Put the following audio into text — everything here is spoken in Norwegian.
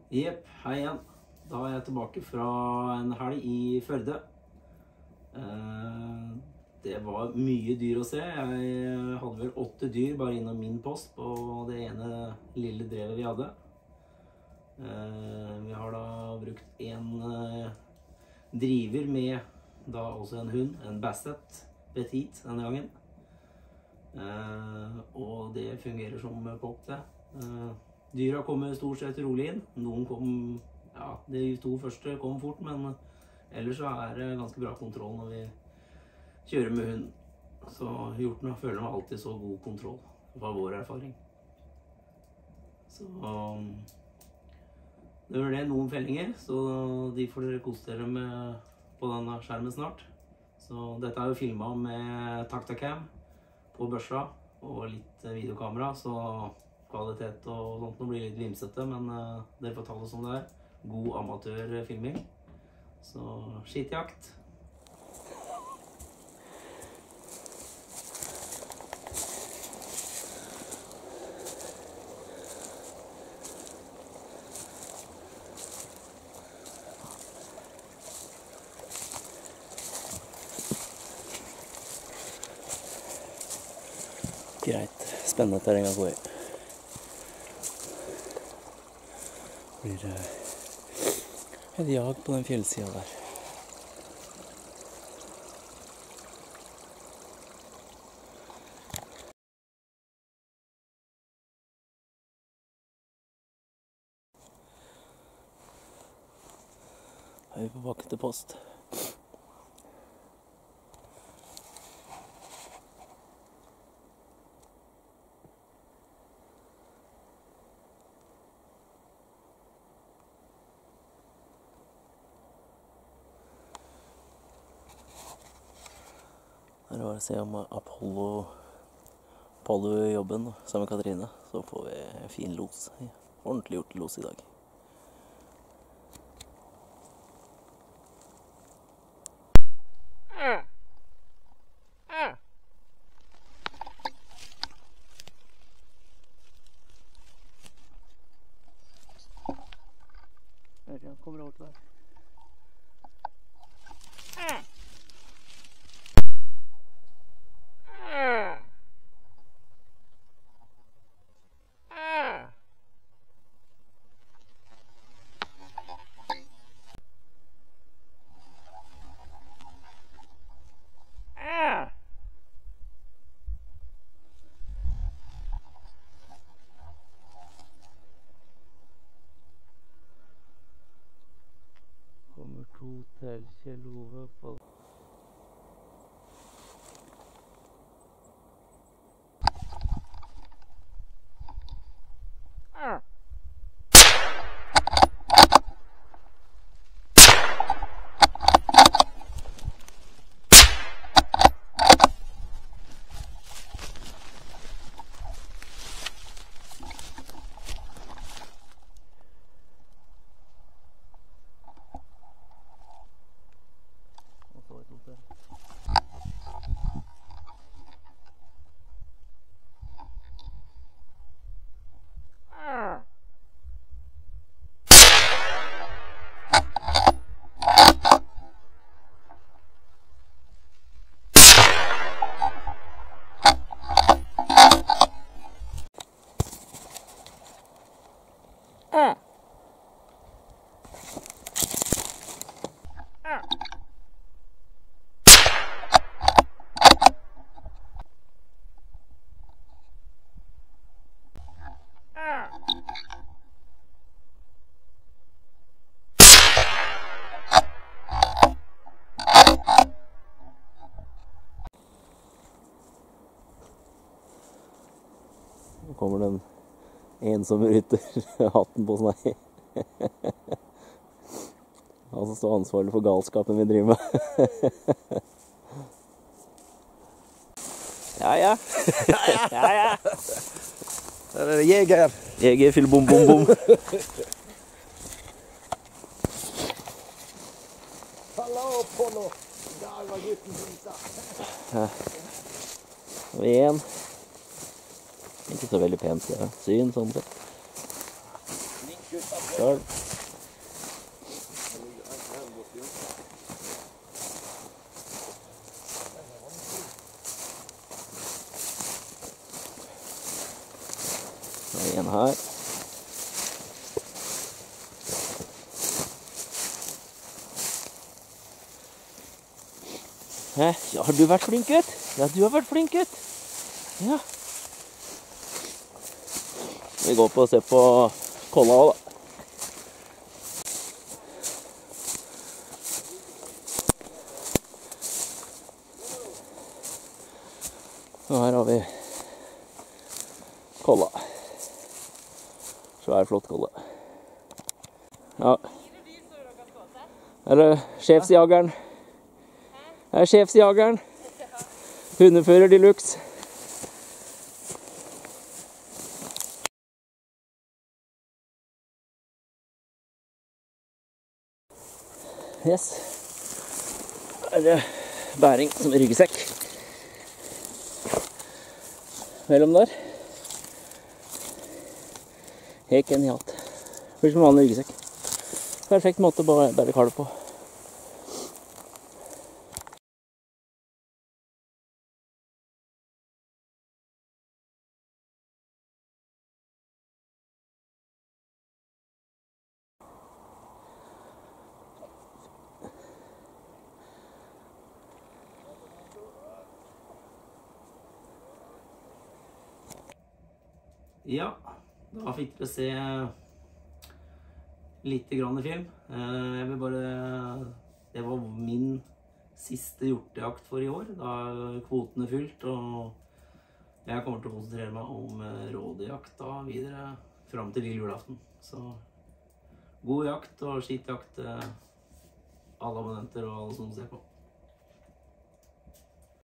Jepp, hei igjen. Da er jeg tilbake fra en helg i Førde. Det var mye dyr å se. Jeg hadde vel 8 dyr bare innom min post på det ene lille drevet vi hadde. Vi har da brukt en driver med da også en hund, en Basset Petit denne gangen. Og det fungerer som pop det. Dyra kommer stort sett rolig inn. Noen kom, ja, de 2 første kom fort, men ellers så er det ganske bra kontroll når vi kjører med hund. Så hjortene føler meg alltid så god kontroll, fra vår erfaring. Så det var det noen fellinger, så de får dere kose dere med på denne skjermen snart. Så dette er jo filmet med Taktacam på børsa og litt videokamera, så kvalitet og sånt nå blir litt limsete, men dere får ta det som det er. God amatørfilming. Så skittjakt. Greit. Spennende terreng å gå i. Blir et jag på den fjellsida der. Da er vi på bakken til post. Her var det å se om Apollo jobben sammen med Katrine, så får vi en fin los. Ordentlig gjort los i dag. Jeg kommer over til deg. Kommer 2 til Kjell Ove på Nå kommer den ensomme rytter, hatten på snei. Han som står ansvarlig for galskapen vi driver med. Ja. Der er det jeger. Jeger, fyll bom, bom, bom. Hallo, Polo. Der var gutten sin. Og en. Ikke så veldig pent syn, sånn sett. Sjøl. Det er en her. Hæ? Ja, har du vært flink, gutt? Ja, du har vært flink, gutt. Ja. Vi går på og ser på kolla også, da. Og her har vi kolla. Svær, flott kolla. Ja. Er det sjefsjageren? Det er sjefsjageren. Hundefører de luxe. Yes. Er det bæring som ryggsekk. Mellom der. Heken i alt. Blir som vanlig ryggsekk. Perfekt måte å bære kalv på. Ja, da fikk dere se litt grann film. Jeg vil bare... Det var min siste hjortejakt for i år, da kvoten er fylt, og jeg kommer til å konsentrere meg om rådjakt da videre frem til lille julaften. Så god jakt og skitjakt til alle abonnenter og alle som ser på.